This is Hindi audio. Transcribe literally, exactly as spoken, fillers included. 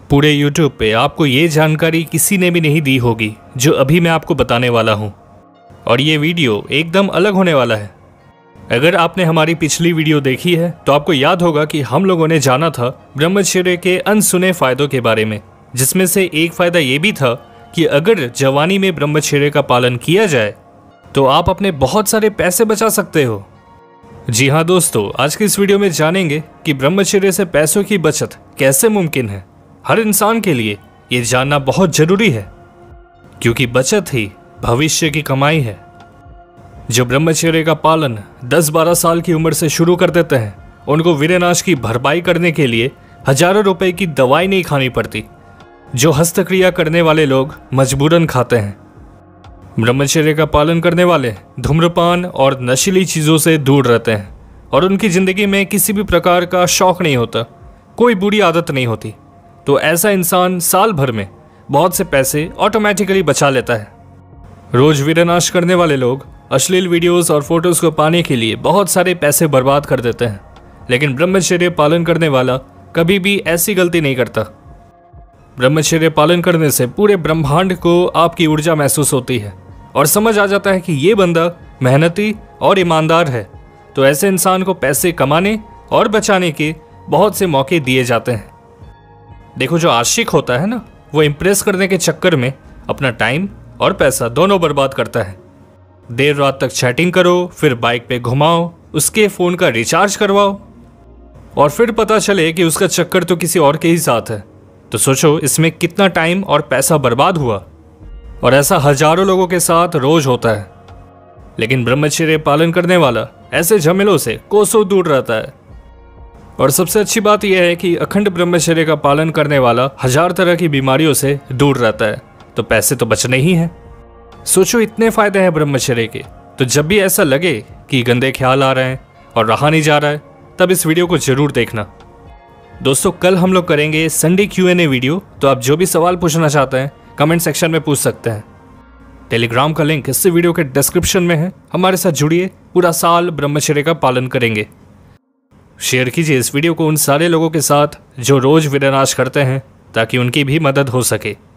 पूरे यूट्यूब पे आपको ये जानकारी किसी ने भी नहीं दी होगी जो अभी मैं आपको बताने वाला हूँ। और ये वीडियो एकदम अलग होने वाला है। अगर आपने हमारी पिछली वीडियो देखी है तो आपको याद होगा कि हम लोगों ने जाना था ब्रह्मचर्य के अनसुने फायदों के बारे में, जिसमें से एक फायदा ये भी था कि अगर जवानी में ब्रह्मचर्य का पालन किया जाए तो आप अपने बहुत सारे पैसे बचा सकते हो। जी हाँ दोस्तों, आज की इस वीडियो में जानेंगे कि ब्रह्मचर्य से पैसों की बचत कैसे मुमकिन है। हर इंसान के लिए ये जानना बहुत जरूरी है, क्योंकि बचत ही भविष्य की कमाई है। जो ब्रह्मचर्य का पालन दस बारह साल की उम्र से शुरू कर देते हैं, उनको वीर्यनाश की भरपाई करने के लिए हजारों रुपए की दवाई नहीं खानी पड़ती, जो हस्तक्रिया करने वाले लोग मजबूरन खाते हैं। ब्रह्मचर्य का पालन करने वाले धूम्रपान और नशीली चीज़ों से दूर रहते हैं और उनकी ज़िंदगी में किसी भी प्रकार का शौक नहीं होता, कोई बुरी आदत नहीं होती। तो ऐसा इंसान साल भर में बहुत से पैसे ऑटोमेटिकली बचा लेता है। रोज वीर्यनाश करने वाले लोग अश्लील वीडियोस और फोटोज़ को पाने के लिए बहुत सारे पैसे बर्बाद कर देते हैं, लेकिन ब्रह्मचर्य पालन करने वाला कभी भी ऐसी गलती नहीं करता। ब्रह्मचर्य पालन करने से पूरे ब्रह्मांड को आपकी ऊर्जा महसूस होती है और समझ आ जाता है कि ये बंदा मेहनती और ईमानदार है। तो ऐसे इंसान को पैसे कमाने और बचाने के बहुत से मौके दिए जाते हैं। देखो, जो आशिक होता है ना, वो इम्प्रेस करने के चक्कर में अपना टाइम और पैसा दोनों बर्बाद करता है। देर रात तक चैटिंग करो, फिर बाइक पे घुमाओ, उसके फ़ोन का रिचार्ज करवाओ और फिर पता चले कि उसका चक्कर तो किसी और के ही साथ है। तो सोचो इसमें कितना टाइम और पैसा बर्बाद हुआ। और ऐसा हजारों लोगों के साथ रोज होता है। लेकिन ब्रह्मचर्य पालन करने वाला ऐसे झमेलों से कोसों दूर रहता है। और सबसे अच्छी बात यह है कि अखंड ब्रह्मचर्य का पालन करने वाला हजार तरह की बीमारियों से दूर रहता है। तो पैसे तो बचने ही हैं। सोचो इतने फायदे हैं ब्रह्मचर्य के। तो जब भी ऐसा लगे कि गंदे ख्याल आ रहे हैं और रहा नहीं जा रहा है, तब इस वीडियो को जरूर देखना। दोस्तों, कल हम लोग करेंगे Sunday Q N A video. तो आप जो भी सवाल पूछना चाहते हैं कमेंट सेक्शन में पूछ सकते हैं। टेलीग्राम का लिंक इस वीडियो के डिस्क्रिप्शन में है। हमारे साथ जुड़िए, पूरा साल ब्रह्मचर्य का पालन करेंगे। शेयर कीजिए इस वीडियो को उन सारे लोगों के साथ जो रोज वीर्यनाश करते हैं, ताकि उनकी भी मदद हो सके।